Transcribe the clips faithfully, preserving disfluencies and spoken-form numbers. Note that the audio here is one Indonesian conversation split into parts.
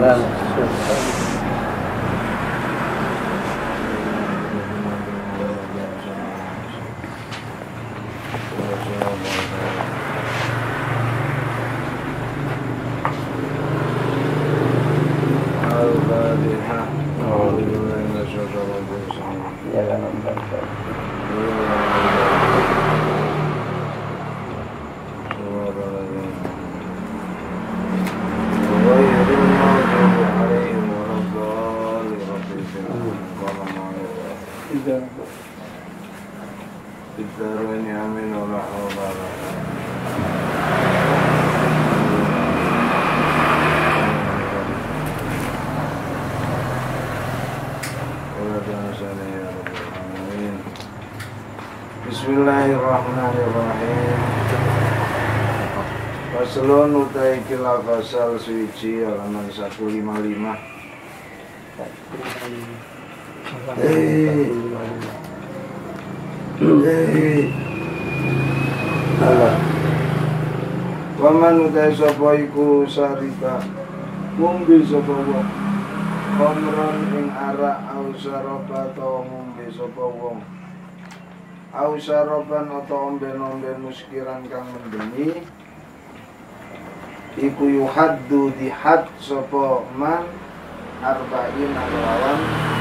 Bismillahirrahmanirrahim. Faslun utai kila fasal suci halaman seratus lima puluh lima. Eh. Eh. Allah. Waman utai sapa iku sarika ngombe sapa wong khamron ing arak au saraba ta ngombe sapa wong au saraban atau omben-omben muskiran kang mendemi iku yuhaddu dihad sapa man arba'in lawan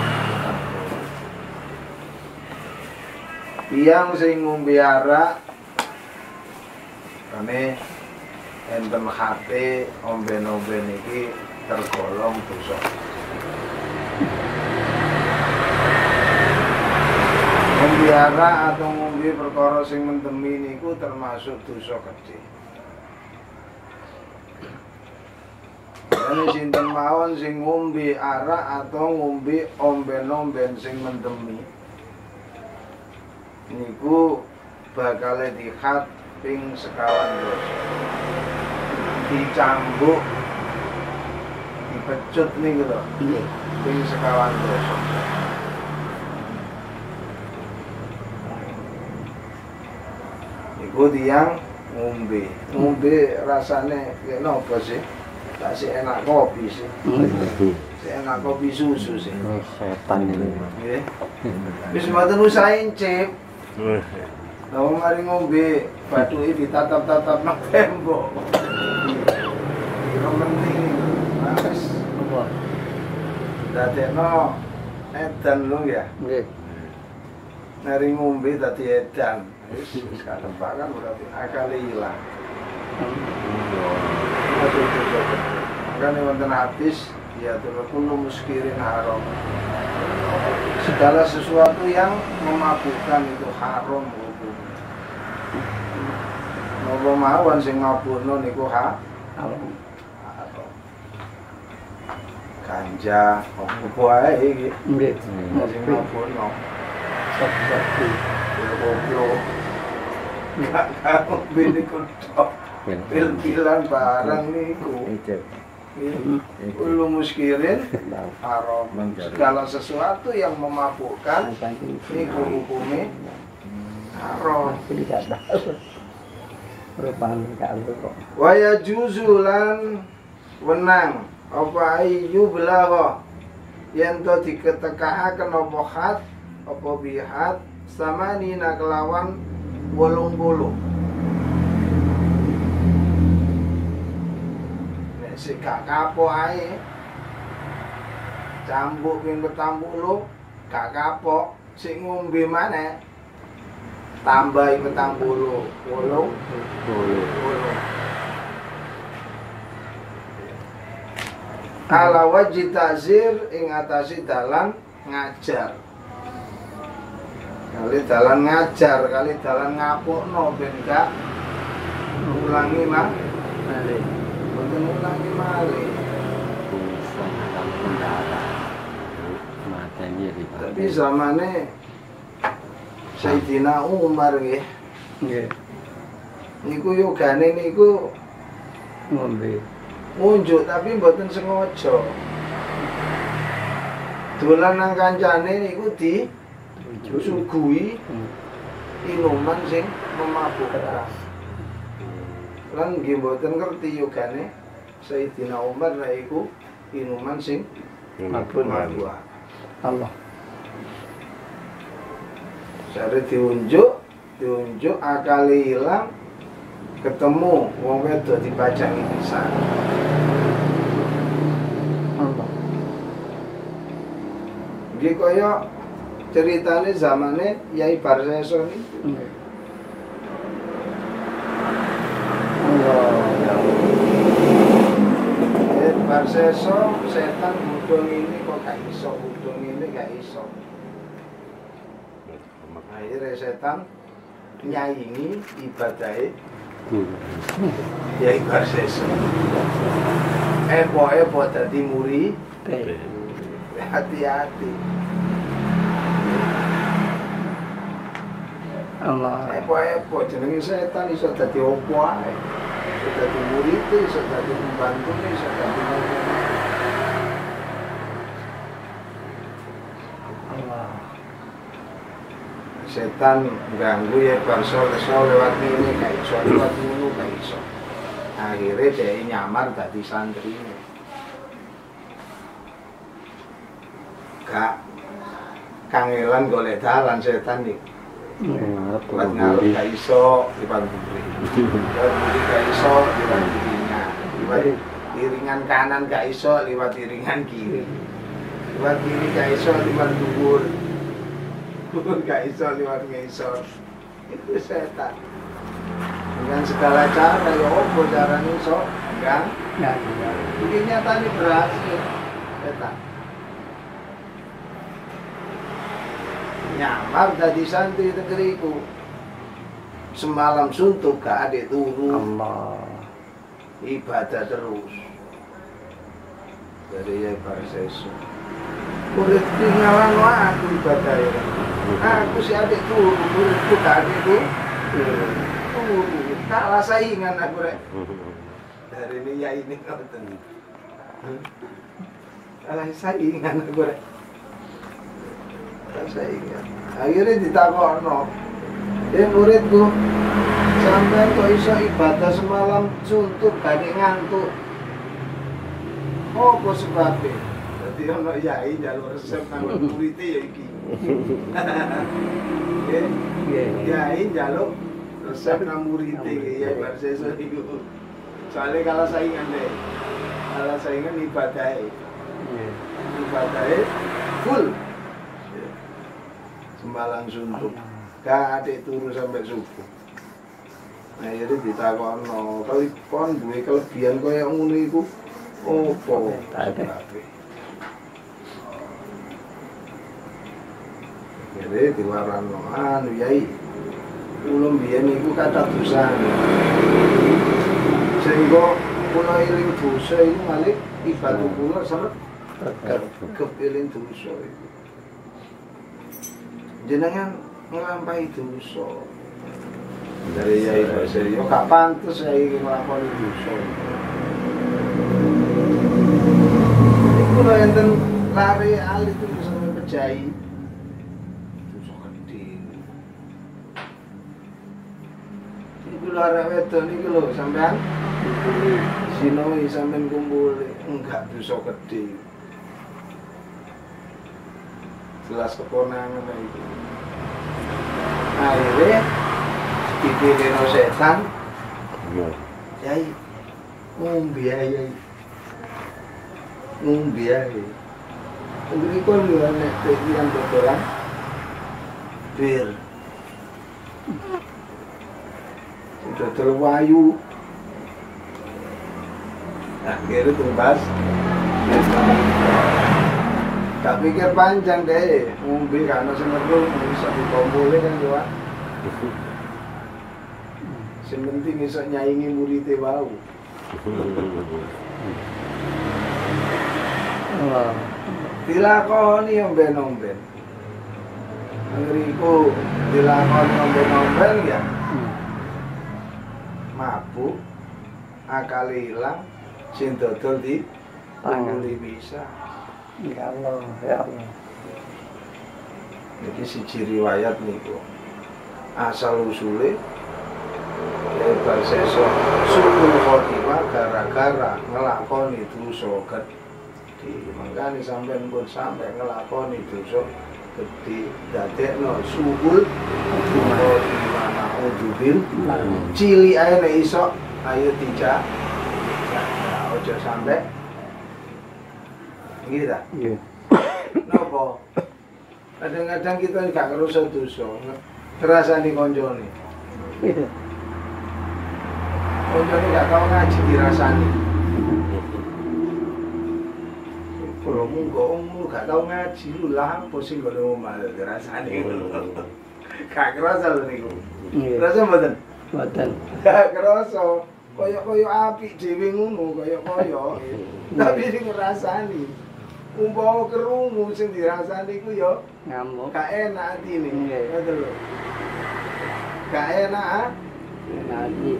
tiyang sing ngombe arak kene enten hate omben-omben iki tergolong dosa. Ngombe arak atau ngombe perkara sing mendemi niku termasuk dosa gede. Dene sinten mawon sing ngombe arak atau ngombe omben-omben sing mendemi niku bakal dikhat ping sekawan dosa. Dicambuk, dipecut niku lho. Ping sekawan dosa. Iku tiyang ngombe, ngombe rasane kaya napa sih? Tak sih enak kopi sih. Sih enak kopi susu sih. Setan ini. Nggih. Wis mboten usah incip. Lah wong mari ngombe bathuke ditatap-tatap nang tembok. Kira penting. Wis apa? Dadekno edan lho ya. Nggih. Mari ngombe dadi edan. Wis wis katembakan berarti akal ilang. Makanya wonten hadis ya kullu muskirin haram. Segala sesuatu yang memabukkan itu haram hukumnya. Napa mawon sing mabukno niku ha haram. Ganja, opo ae iki. Nggih. Sing mabukno. Satu-satu. Goblok. Enggak kamu bini kutok. Pil-pilan barang niku. Ulu muskirin haram. Segala sesuatu yang memabukkan niku hukumnya haram. Wa yajuzulan wenang apa ayu belagha yen to diketekahaken apa khat apa bihat samanina kelawan wolung bulu. Nek sik gak kapok ae cambuk ping petang puluh gak kapok sik ngombe maneh tambahi petang puluh wolung bulu. Ala wajib ta'zir ing atasi dalan ngajar. Kali dalan ngajar, kali dalan ngapukno ben gak ulangi mah malih. Mboten ulangi malih. Tapi zamane Sayyidina Umar nggih. Nggih. Niku yogane niku ngombe. Unjuk tapi mboten sengaja. Dolan nang kancane niku di suguhi minuman sing memabukkan. Lan nggih mboten ngerti yogane Sayyidina Umar lha iku inuman sing Mabuk. mabuk. Allah. Sare diunjuk, diunjuk akale ilang, ketemu wong wedok dipajangi pisan. Allah. Iki kaya ceritane zamane Yai Barseso niku. Allah. Ya Allah. Yai Barseso setan hudung ini kok gak iso, hudung ini gak iso. Akhirnya setan nyaingi ibadahe Yai Barseso. Epo-epo dadi murid, hati-hati. Allah. Epo-epo jenenge setan iso dadi opo ae. Iso dadi murid, iso dadi pembantu, iso dadi opo. Allah. Setan ganggu ya Barseso lewat ini gak iso, lewat ngono gak iso. Akhirnya dia nyamar dadi santri. Gak kangelan golek dalan setan iki. Buat ngaruh gak iso lipat buri. Lipat buri gak iso lipat iringan. Lipat iringan kanan gak iso lipat iringan kiri. Lipat kiri gak iso lipat dhuwur. Dhuwur gak iso lipat ngisor. Itu setan. Dengan segala cara ya opo carane iso enggak. Ya. Iki nyatane berhasil setan. Nyamar dadi santri negeriku. Semalam suntuk gak ada turu. Allah. Ibadah terus. Dari Yai Barseso. Murid tinggalan aku ibadah ya. Aku si adik turu, muridku gak ada turu. Turu, kalah saingan aku rek. Dari ini ya ini ngoten. Kalah saingan aku rek. Saya ingat. Akhirnya ditakokno, eh muridku, sampai kok iso ibadah semalam suntuk gak ngantuk. Apa sebabnya? Jadi ono yai njaluk resep nang muridé ya iki. Nggih. Yai njaluk resep nang muridé ya Barseso iku. Soalnya kalau saingan deh. Kalau saingan ibadahe. Ibadahe full. Sembalang suntuk, gak ada turu sampai subuh. Nah jadi ditakokno, kalau kon duwe kelebihan kaya ngono iku opo? Jadi diwarano anu Yai. Kula mbiyen iku kathah dosane. Sehingga kula eling dosa iku malih ibadah kula seret kepiling dosa iku. Jenengan ngelampahi dosa. Dari Yai Barseso, yo gak pantes Yai nglakoni dosa. Iku lho enten lari alit itu sampe pejahi. Dosa gede. Iku lho arek wedok niki lho sampean sinoi sampean kumpul enggak dosa gede. Jelas keponangan itu. Akhirnya dipilih setan. Yai, ngombe Yai, ngombe Yai. Ngombe kau lu anak yang dodolan, bir, dodol wayu. Akhirnya tumbas. Gak pikir panjang deh, ngombe karena semeru bisa dikumpulin kan doang. Yang penting bisa nyaingi muridnya bau. Dilakoni omben-omben. Ngeriku dilakoni omben-omben ya. Mabuk, akal hilang, sing dodol di panguli bisa. Ya Allah, ya Allah. Jadi siji riwayat niku. Asal usule Yai Barseso sukul khotimah gara-gara ngelakoni dosa gede. Makanya sampean pun sampai ngelakoni dosa gede. Dadekno suhul apa dimana udubil cili ae nek iso ayo dijak. Ya ojo sampai gitu ta? Nggih. Napa? Kadang-kadang kita gak ngerusak dosa. Ngerasani koncone. Iya. Koncone gak tau ngaji dirasani. Kalau mungko umum gak tau ngaji lu lah apa sing ngono omah dirasani. Gak kerasa lho niku. Nggih. Kerasa mboten? Mboten. Gak kerasa. Kaya-kaya apik dhewe ngono, kaya-kaya. Tapi sing ngrasani. Umpama kerungu sing dirasani ku ya Ngamuk. gak enak atine. Nggih. Ngoten lho. Gak enak ah. Nanti.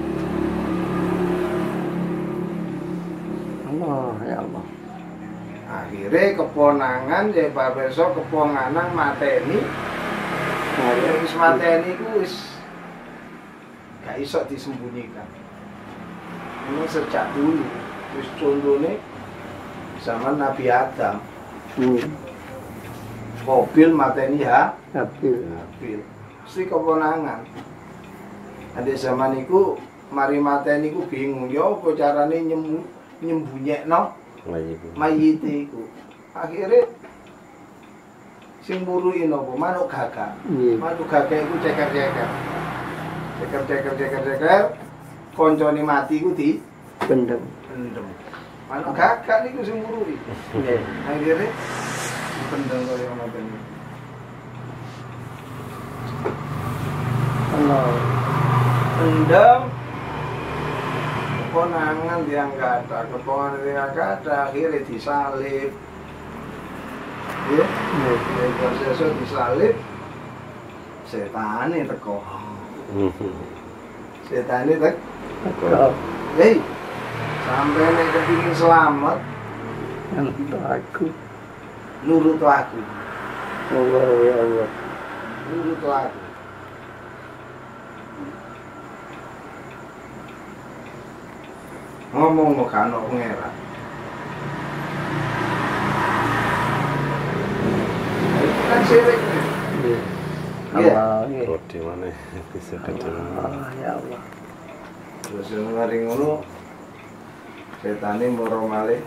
Allah ya Allah. Akhirnya keponangan ya Pak Beso keponganan mateni. Ya wis mateni ku wis gak iso disembunyikan. Ini sejak dulu wis contone zaman Nabi Adam. Hmm. Mobil mateni ha, Tapi Habil. Mesti keponangan. Ade zaman iku mari mateni ku bingung ya apa carane nyembu nyembunyekno mayit iku. Akhire sing murui napa manuk gagak. nggih. Manuk gagak iku ceker-ceker. Ceker-ceker ceker-ceker koncone mati ku di Bendem. pendem. Manuk gagak niku sing murui. Nggih. Akhire pendem kaya ngoten. Allah. Pendem keponangan yang kata, keponangan yang kata akhirnya disalib. Ya, Nggih. proses disalib, setane teko. Setane tek, Aku hei, sampai nek kepingin selamat, yang aku. nurut aku, Allah ya Allah. nurut aku. Ngomong mau kan pengeran. Itu kan sirik nih. Nggih. Iya. Allah nggih. Rodi mana bisa kecil. Allah ya Allah. Terus mari ngono setane moro malih.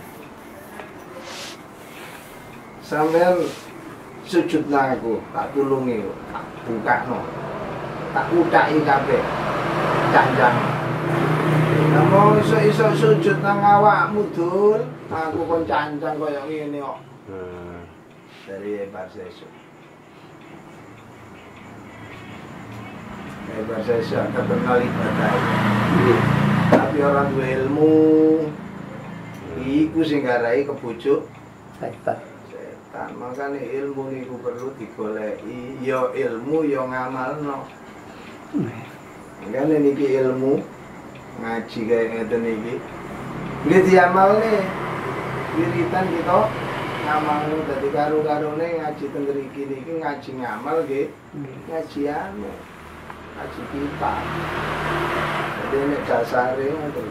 Sampeyan sujud nang aku, tak tulungi, tak bukakno. Tak utaki kabeh. Janjang. Lah mau iso-iso sujud nang awakmu dul, aku kon cancang kaya ngene kok. Nah, Dari Ebar Sesu. Ebar Sesu terkenal ibadah. Nggih. Tapi orang duwe ilmu iku sing garai kebujuk Setan. setan. Makanya ilmu niku perlu digoleki. Ya ilmu ya ngamalno. Nggih. Makanya niki ilmu ngaji kayak ngeten iki. Nggih diamalne. Wiritan kita ngamalno dadi karo-karone ngaji teng mriki niki ngaji ngamal nggih. Nggih. Ngaji anu. Ngaji kita. Jadi nek dasare ngoten.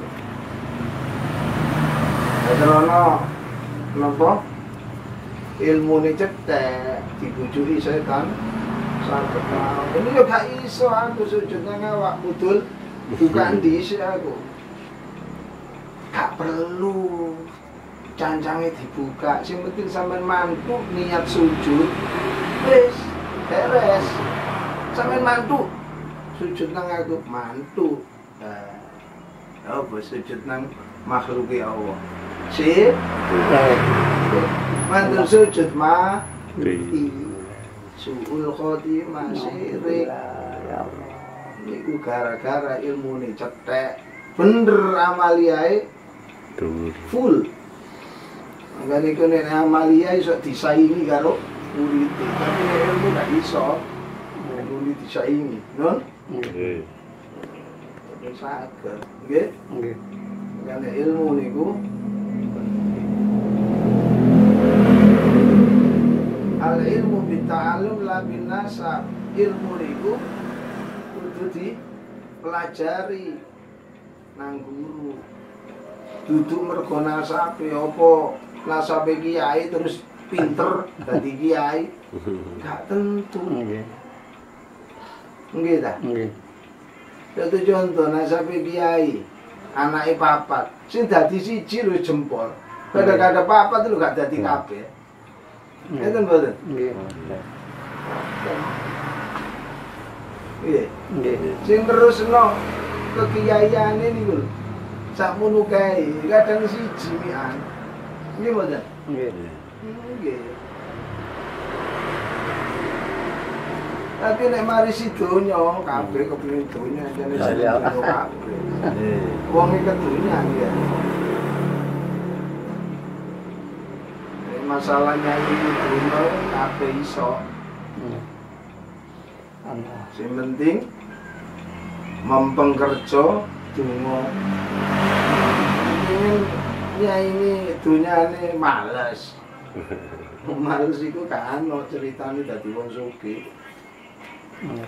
Ajarono napa? Ilmune cetek dibujuki setan. Saged mau. Ini yo gak iso aku sujud nang awakmu dul. Bukan dhisik aku. Gak perlu cancangnya dibuka. Sing penting sampean mantu niat sujud. Wis, beres. Sampean mantu sujud nang aku mantu. Nah, apa sujud nang makhluk Allah. Sip. Mantu sujud ma Di. suul khotimah sirik. Ya Allah. Niku gara-gara ilmu ini cetek. Bener amaliae Dulu. full. Makanya niku nek amalia iso disaingi karo murid. Tapi nek ilmu gak iso. Nek murid disaingi, non? Oke. Wis saged, nggih. Nggih. Makanya ilmu niku al ilmu bita'allum la bin nasab. Ilmu niku kudu dipelajari nang guru. Duduk mergo nasabe apa nasabe kiai terus pinter dadi kiai. Gak tentu. Nggih. Nggih ta? Nggih. Dadi contoh nasabe kiai, anake papat, sing dadi siji lho jempol. Kadang-kadang papat lho gak dadi kabeh. Ngeten mboten? Nggih. Nggih. Nggih. Sing terusno kekiaiane niku lho. Sakmono kae, kadang siji mian. Nggih mboten? Nggih. Nggih. Tapi nek mari si donya kabeh kepengin donya jane Ya, ya. kabeh. Eh. Wong iki kedunya ya. Nek masalahnya iki donya kabeh iso. Nggih. Allah. Sing penting mempeng kerja donga. Ini ya ini dunyane males. Males iku gak ono ceritane dadi wong sugih. Nggih.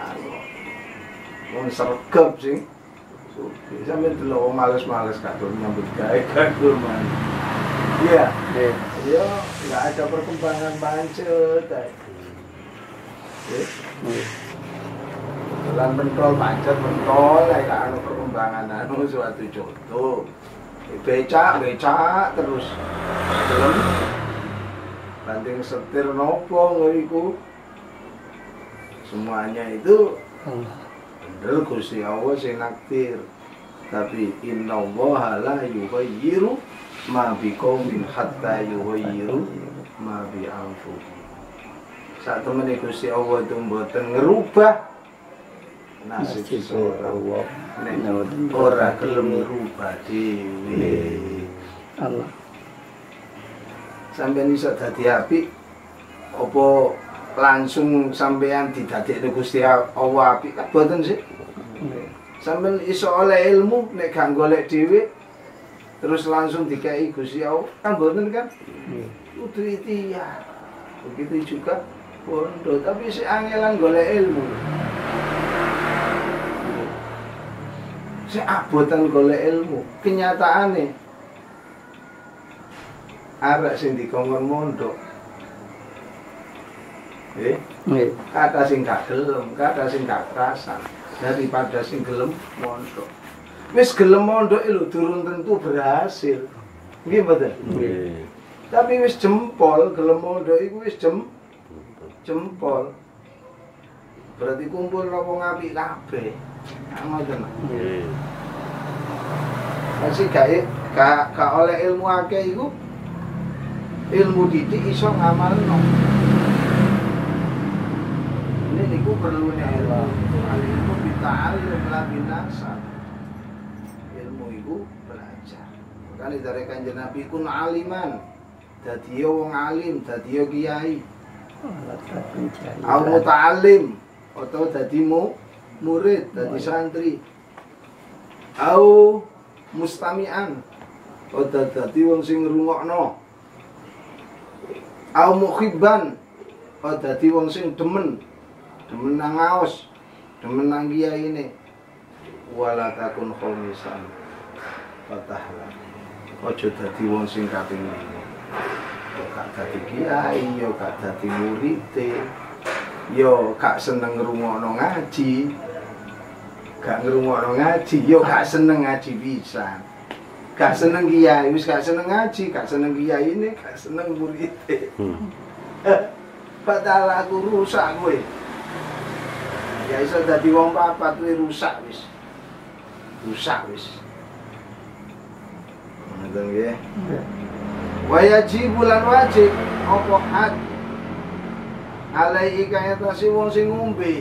Wong sregep sing sugih. Sampe delok wong males-males kadung nyambut gawe kadung man. Iya. Nggih. Yo enggak ada perkembangan pancet. Nggih. Nggih. Jalan pentol pancet pentol lek gak ono perkembangan anu suatu contoh. Becak, becak terus. Gelem banding setir nopo ngriku. Semuanya itu Allah. bener Gusti Allah sing nakdir. Tapi innallaha la yughayyiru ma biqaumin hatta yughayyiru ma bi anfusihim. Sak temene Gusti Allah itu mboten ngerubah nasib seseorang. Nek ora gelem ngerubah dhewe. Allah. Sampeyan iso dadi apik apa langsung sampeyan didadekne Gusti Allah apik kan boten sih? Sampeyan iso oleh ilmu nek gak golek dhewe terus langsung dikai Gusti Allah kan boten kan? Kudu ikhtiar. Begitu juga pondok tapi si angelan golek ilmu. Si abotan golek ilmu, kenyataane arek sing dikongkon mondok. Eh, Nggih. kata sing gak gelem, kata sing gak kerasan daripada sing gelem mondok. Wis gelem mondok lho durung tentu berhasil. Nggih mboten? Nggih. Tapi wis jempol gelem mondok iku wis jem jempol. Berarti kumpul wong apik kabeh. Ngoten. Nggih. Masih gawe gak gak oleh ilmu akeh iku ilmu didik iso ngamalno. Ini niku perlu ilmu. Ilmu bita'allum la binasa. Ilmu iku belajar. Makane dari Kanjeng Nabi kun aliman. Dadi wong alim, dadi kiai. Allah terpencari. Au muta'allim atau dadi mu murid, dadi santri. Au mustami'an atau dadi wong sing ngrungokno. Au muhibban atau dadi wong sing demen. Demen nang ngaos, demen nang kiai ini. Wala takun khomisan. Fatahlah. Ojo dadi wong sing kaping lima. Yo gak dadi kiai, yo gak dadi murite. Yo gak seneng ngrungokno ngaji. Gak ngrungokno ngaji, yo gak seneng ngaji pisan. Gak seneng kiai, wis gak seneng ngaji, gak seneng kiai ini, gak seneng murite. Hmm. Padahal aku rusak kowe. Ya iso dadi wong papat kowe rusak wis. Rusak wis. Ngoten nggih. Wa yajibu lan wajib apa had alaihi kaya tasi wong sing ngombe.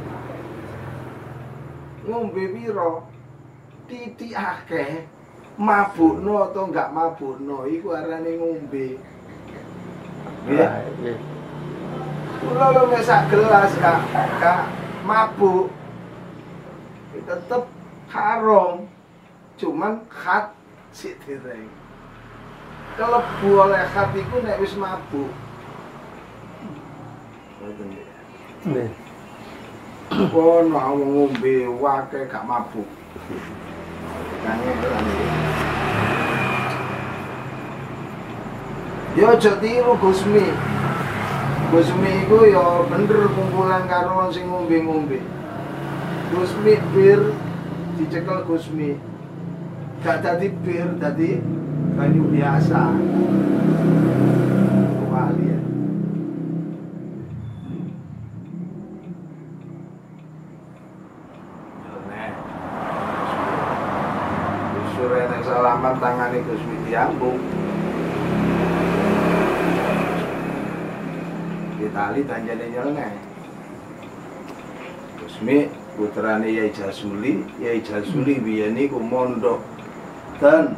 Ngombe pira? Titik akeh. Mabukno atau enggak mabukno iku arane ngombe. Nggih. Nggih. Kula lho nek sak gelas gak gak mabuk. Tetep haram. Cuman khat sik direng. Kelebu oleh khat iku nek wis mabuk. Ngoten ya. Nggih. Kono wong ngombe wae gak mabuk. Kangen Ya aja tiru Gusmi. Gusmi iku ya bener kumpulan karo sing ngombe-ngombe. Gusmi bir dicekel Gusmi. Gak dadi bir, dadi banyu biasa. Wali ya. Sure nek salaman tangane Gusmi diambung. Ditali tanjane nyeleneh. Gusmi putrane Yai Jasuli, Yai Jasuli biyen niku mondok ten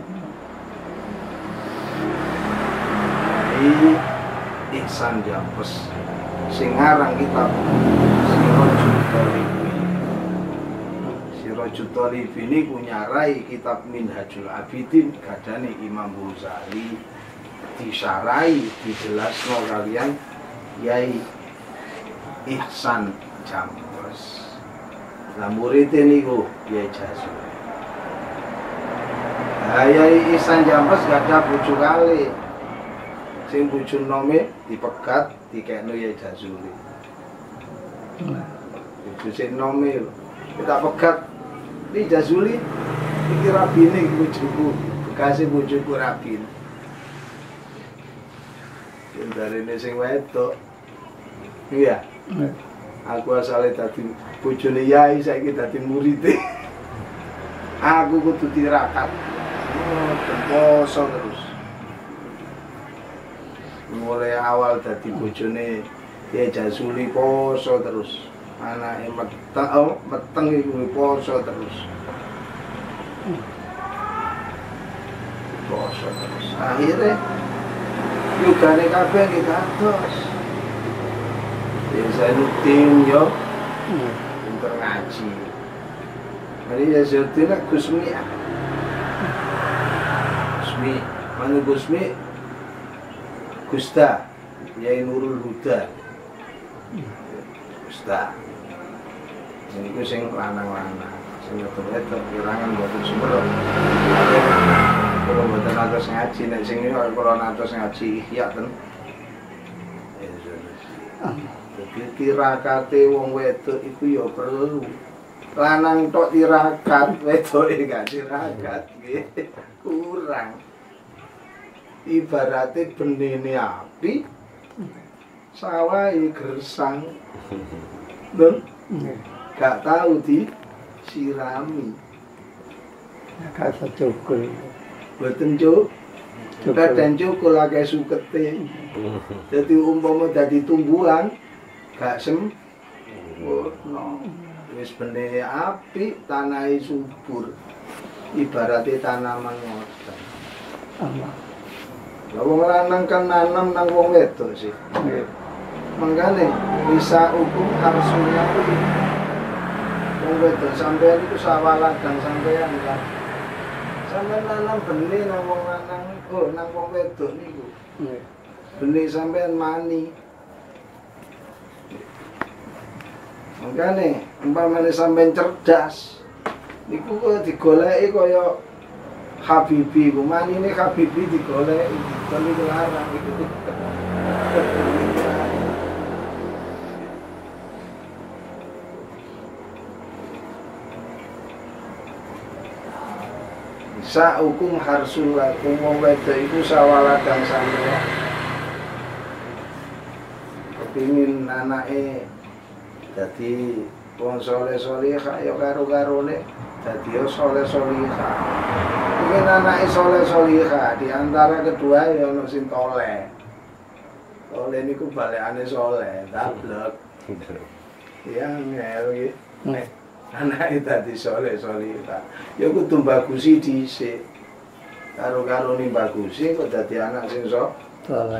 Yai Ihsan Jampes sing aran kitab Sirajul Talibi. Sirajul Talibi niku nyarai kitab Minhajul Abidin gadane Imam Ghazali disarai dijelasno kalian Yai Ihsan Jampes. Lah muridé niku Yai Jasuli. Lah Yai Ihsan Jampes gak ada bojo kali. Sing bojo nome dipegat dikekno Yai Jasuli. Bojo sing nome lho. Kita pegat iki Jasuli iki rabine bojoku, bekase bojoku rabine. Darene sing wedok. Iya. Aku asale dadi bojone Yai saiki dadi muridé. Aku kudu tirakat. Oh, poso terus. Mulai awal dadi bojone Yai Jasuli poso terus. Anake meteng, oh, meteng iku poso terus. Poso terus. Akhirnya yugane kabeh nggih kados. Biasa rutin yo, pinter ngaji. Hari ya sebetulnya Gusmi, Gusmi, mana Gusmi? Gusta, Yai Nurul Huda, Gusta. Ini ku sing lanang-lanang, sing wedok kirangan mboten sumber. Kalau mboten atus ngaji, nek sing iki kalau atus ngaji ihya ten. Jadi tirakate wong wedok iku ya perlu. Lanang tok tirakat, wedoke gak tirakat nggih. Kurang. Ibarate benine api sawahe gersang. Lho, gak tahu disirami. Gak secukul. Boten cuk. Kadang cukul akeh sukete. Jadi umpama dadi tumbuhan gak sem no. Wis benine api, tanahe subur. Ibarate tanaman ngoten. Allah. Lah wong lanang kan nanam nang wong wedok sih. Nggih. Mangkane bisa hukum harusnya wong wedok sampean iku sawaladang sampean kan. Sampeyan nanam benih nang wong lanang, oh nang wong wedok niku. Nggih. Benih sampean mani. Makane umpamane sampean cerdas niku kok digoleki kaya Habibi, ku manine Habibi digoleki, kon iki larang iku. Sa hukum harsul lakum wong wedok iku sawaladang sampeyan. Kepingin anake dadi wong saleh-salehah ya karo-karone dadi saleh-salehah. Kepingin anake saleh-salehah di antara kedua ya ono sing toleh. Toleh niku balekane saleh, tablek. Ya ngel iki. Nek anake dadi saleh-salehah, ya kudu bagusi dhisik. Karo-karone bagusi kok dadi anak sing saleh.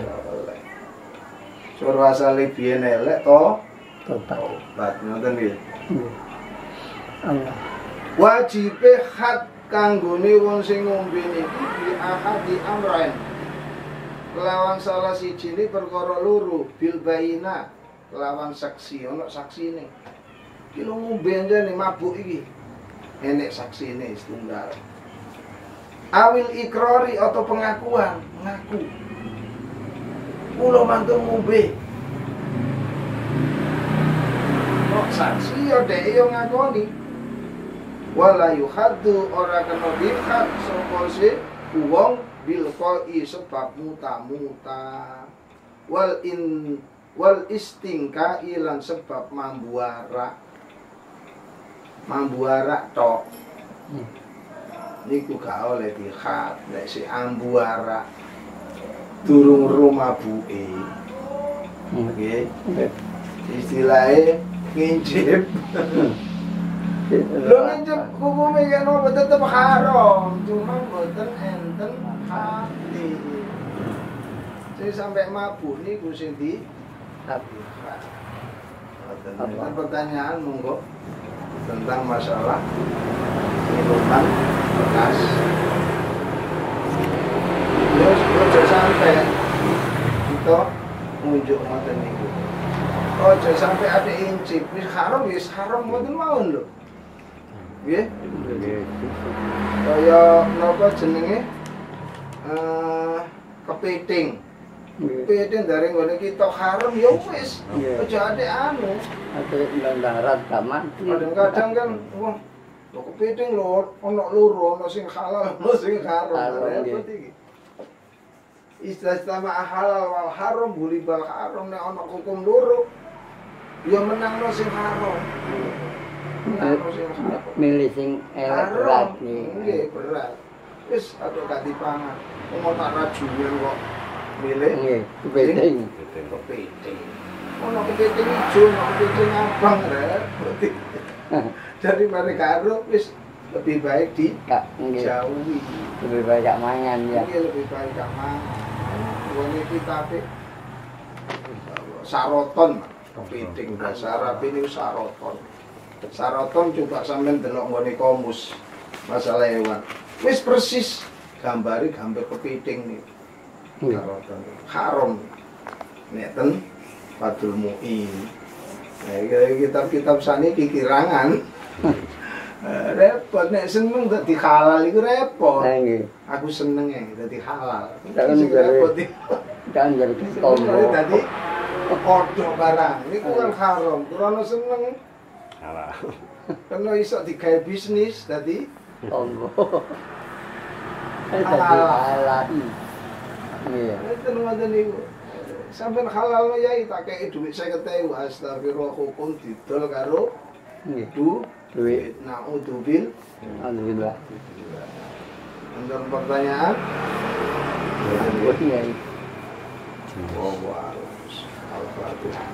Suara asale biyen elek to Total. obat ngoten nggih. Allah. Wajibe hak kanggone wong sing ngombe niki bi ahadi amrain. Lawan salah sijine perkara loro bil baina lawan saksi ana saksine. Iki lho ngombe njane mabuk iki. Enek saksine setunggal. Awil ikrori atau pengakuan, ngaku. kula mantun ngombe. Kok saksi ya dhek yo ngakoni. Wala yuhaddu ora kena dikhat sapa si wong bil qoi sebab muta-muta. Wal in wal istingka ilan sebab mambuara. Mambuara tok. Hmm. Niku gak oleh dikhat nek si ambuara durung rumabuke. Nggih. Okay. Istilahnya ngincip. Lho ngincip hukume kan apa tetep haram, cuma mboten enten hati. Sing sampai mabuk niku sing di hati. Ada pertanyaan monggo tentang masalah minuman bekas. Terus ojo sampai kita ngunjuk ngoten niku. Ojo sampai ada incip, wis haram wis haram mboten mawon lho. Nggih. Kaya napa jenenge? Eh kepiting. Kepiting dari ngene kita haram ya wis. Ojo ade anu. Ade darat gak mati. Kadang-kadang kan wong lho kepiting lho ana loro, ana sing halal, ana sing haram. Repot iki. Istilah halal wal haram bulibal haram nek ana hukum loro ya menangno sing haram. Menangno sing haram. Milih sing elek berat iki. Nggih, berat. Wis aduh gak dipangan. Wong tak rajuan kok milih. Nggih, kepiting. Kepiting. Ono kepiting ijo, ono kepiting abang repot. Daripada karo wis lebih baik di jauhi. Lebih baik gak mangan ya. Iya, lebih baik gak mangan. Wong iki tapi saroton, kepiting bahasa Arab ini saroton. Saroton coba sampean delok nggone komus masalah hewan. Wis persis gambare gambar kepiting nih. Saroton. Haram. Nek ten Fadul Muin. Nah, kitab-kitab saniki kirangan. Repot nek seneng dadi halal iku repot. Nggih. Aku seneng e dadi halal. Sing repot iki. Kan jadi tombo. Dadi kodho barang. Niku kan haram. Kurang seneng. Halal. Kena iso digawe bisnis dadi tombo. Halal. Halal. Iya. Itu ngoten niku. Sampeyan halal yai tak kei dhuwit seket ewu astagfirullah hukum didol karo nggih duit naudzubil alhamdulillah. Untuk pertanyaan buat yai. Oh wah. Al-Fatihah.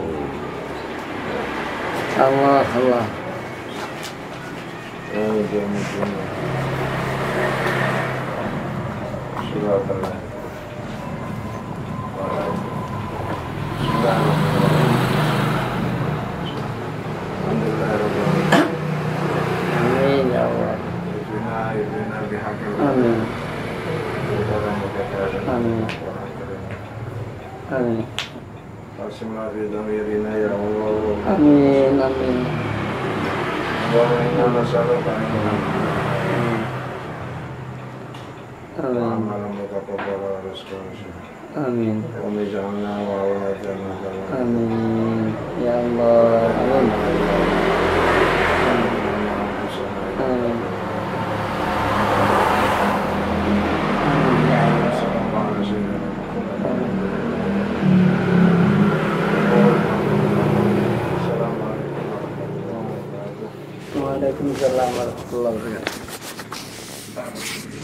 Allah Allah. Oh jangan jangan. Surah Allah. Amin ya Allah. Amin. Amin. Amin. Amin. Amin. Amin. Amin. Ya Allah. Amin. Amin. Waalaikumsalam warahmatullahi wabarakatuh.